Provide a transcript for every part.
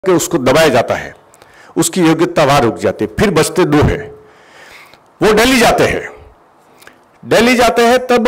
कि उसको दबाया जाता है, उसकी योग्यता वहां रुक जाती है। फिर बचते दो है, वो दिल्ली जाते हैं। दिल्ली जाते हैं तब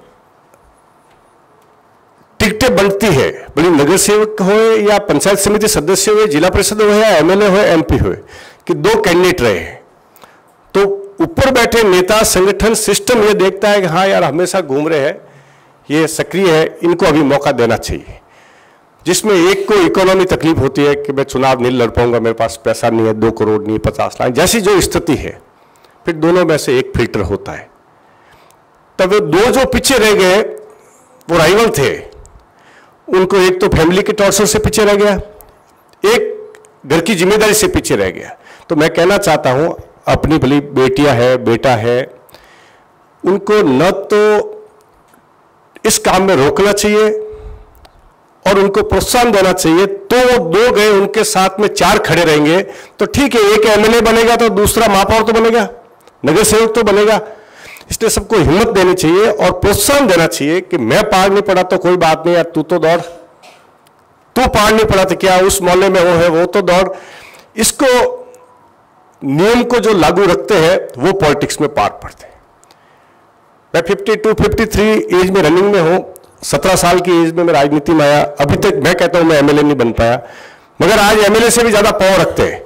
टिकटें बनती है, बड़ी नगर सेवक हो या पंचायत समिति सदस्य हो, जिला परिषद हो या एमएलए हो, एमपी हो, कि दो कैंडिडेट रहे हैं। तो ऊपर बैठे नेता, संगठन, सिस्टम ये देखता है कि हाँ यार हमेशा घूम रहे हैं, ये सक्रिय है, इनको अभी मौका देना चाहिए। जिसमें एक को इकोनॉमी तकलीफ होती है कि मैं चुनाव नहीं लड़ पाऊंगा, मेरे पास पैसा नहीं है, 2 करोड़ नहीं, 50 लाख, जैसी जो स्थिति है, फिर दोनों में से एक फिल्टर होता है। तब वो दो जो पीछे रह गए वो राइवल थे, उनको एक तो फैमिली के टॉर्चर से पीछे रह गया, एक घर की जिम्मेदारी से पीछे रह गया। तो मैं कहना चाहता हूं, अपनी भली बेटियां है, बेटा है, उनको न तो इस काम में रोकना चाहिए और उनको प्रोत्साहन देना चाहिए। तो वो दो गए, उनके साथ में 4 खड़े रहेंगे तो ठीक है, एक एमएलए बनेगा तो दूसरा महापौर तो बनेगा, नगर सेवक तो बनेगा। इसलिए सबको हिम्मत देनी चाहिए और प्रोत्साहन देना चाहिए कि मैं पार नहीं पड़ा तो कोई बात नहीं यार, तू तो दौड़, तू पार नहीं पड़ा तो क्या, उस मोहल्ले में वो है, वो तो दौड़। इसको नियम को जो लागू रखते हैं वो पॉलिटिक्स में पार पड़ते हैं। मैं 52-53 एज में रनिंग में हूं, 17 साल की एज में मैं राजनीति में आया। अभी तक मैं कहता हूं मैं एमएलए नहीं बन पाया, मगर आज एमएलए से भी ज्यादा पावर रखते हैं।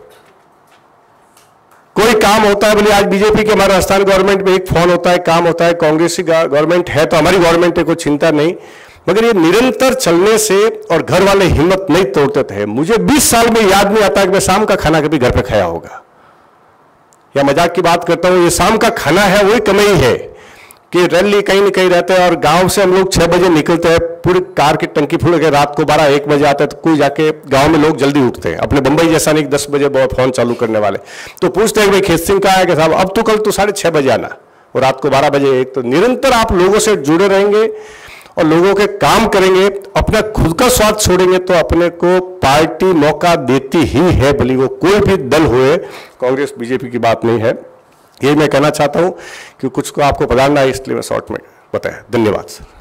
कोई काम होता है, बोले आज बीजेपी के हमारे राजस्थान गवर्नमेंट में एक फोन होता है, काम होता है, कांग्रेस की गवर्नमेंट है तो हमारी गवर्नमेंट है, कोई चिंता नहीं। मगर ये निरंतर चलने से और घर वाले हिम्मत नहीं तोड़ते थे। मुझे 20 साल में याद नहीं आता कि मैं शाम का खाना कभी घर पे खाया होगा, या मजाक की बात करता हूं, ये शाम का खाना है वही कमाई है कि रैली कहीं न कहीं रहते हैं। और गांव से हम लोग 6 बजे निकलते हैं, पूरी कार की टंकी फुल के रात को 12-1 बजे आता है, तो कोई जाके गांव में लोग जल्दी उठते हैं, अपने बंबई जैसा नहीं 10 बजे बहुत फोन चालू करने वाले। तो पूछते हैं भाई खेत सिंह का है कि साहब अब तो कल तो 6:30 बजे आना, और रात को 12 बजे एक। तो निरंतर आप लोगों से जुड़े रहेंगे और लोगों के काम करेंगे, अपना खुद का स्वार्थ छोड़ेंगे तो अपने को पार्टी मौका देती ही है, भले वो कोई भी दल हुए, कांग्रेस बीजेपी की बात नहीं है। ये मैं कहना चाहता हूं कि कुछ को आपको पढ़ाना है, इसलिए मैं शॉर्ट में बताया। धन्यवाद सर।